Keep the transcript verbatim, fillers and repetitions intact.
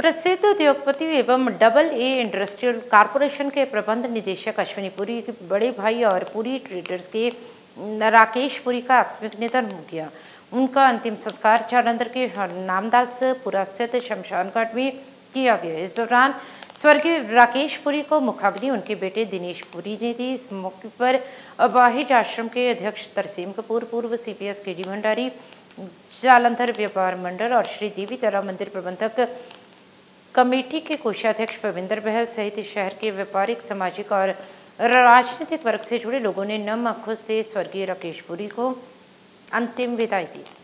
प्रसिद्ध उद्योगपति एवं डबल ए इंडस्ट्रियल कॉरपोरेशन के प्रबंध निदेशक अश्विनी पुरी के बड़े भाई और पुरी ट्रेडर्स के राकेश पुरी का आकस्मिक निधन हो गया। उनका अंतिम संस्कार जालंधर के नामदासपुरा स्थित शमशान घाट में किया गया। इस दौरान स्वर्गीय राकेश पुरी को मुखाग्नि उनके बेटे दिनेश पुरी ने दी। इस मौके पर अबाहिज आश्रम के अध्यक्ष तरसीम कपूर, पूर्व सीपीएस के डी भंडारी, जालंधर व्यापार मंडल और श्री देवी तारा मंदिर प्रबंधक कमेटी के कोषाध्यक्ष पविंदर बहल सहित शहर के व्यापारिक, सामाजिक और राजनीतिक वर्ग से जुड़े लोगों ने नम आंखों से स्वर्गीय राकेश पुरी को अंतिम विदाई दी।